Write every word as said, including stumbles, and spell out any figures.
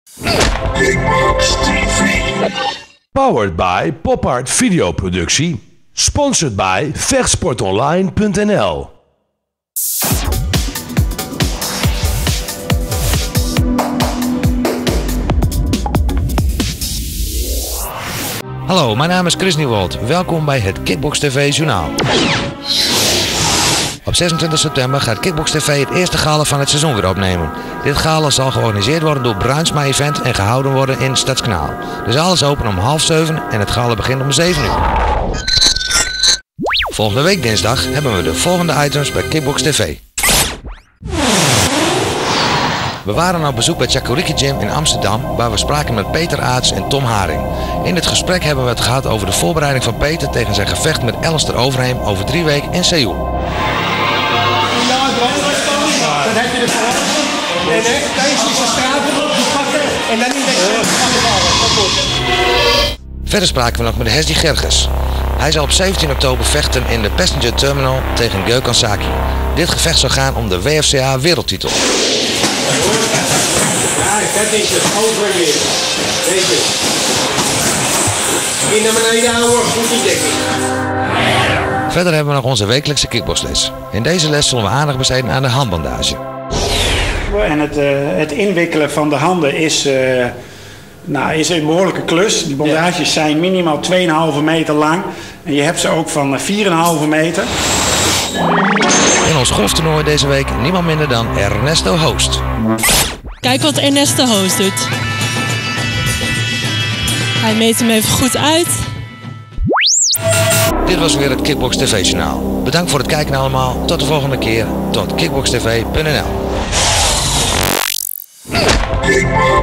Kickbox T V. Powered by Pop Art Videoproductie. Sponsored by vechtsportonline punt n l. Hallo, mijn naam is Chris Nieuwold. Welkom bij het Kickbox T V Journaal. Op zesentwintig september gaat Kickbox T V het eerste gala van het seizoen weer opnemen. Dit gala zal georganiseerd worden door Bruinsma Event en gehouden worden in Stadskanaal. De zaal is open om half zeven en het gala begint om zeven uur. Volgende week dinsdag hebben we de volgende items bij Kickbox T V. We waren op bezoek bij Chakuriki Gym in Amsterdam, waar we spraken met Peter Aarts en Tom Haring. In het gesprek hebben we het gehad over de voorbereiding van Peter tegen zijn gevecht met Alistair Overeem over drie weken in Seoul. Dan heb je de volgende. En deze is een straat die pakken en dan in deze vallen. Verder spraken we nog met Hesdy Gerges. Hij zal op zeventien oktober vechten in de Passenger Terminal tegen Gökhan Saki. Dit gevecht zal gaan om de W F C A wereldtitel. Ja, dat is het. Overweer. Deze. In naar beneden houden, goed die dekking. Verder hebben we nog onze wekelijkse kickboxles. In deze les zullen we aandacht besteden aan de handbandage. En het, uh, het inwikkelen van de handen is, uh, nou, is een behoorlijke klus. Die bandages zijn minimaal twee komma vijf meter lang. En je hebt ze ook van vier komma vijf meter. In ons golftoernooi deze week niemand minder dan Ernesto Hoost. Kijk wat Ernesto Hoost doet. Hij meet hem even goed uit. Dit was weer het Kickbox T V Journaal. Bedankt voor het kijken allemaal. Tot de volgende keer. Tot kickbox t v punt n l. Kickbox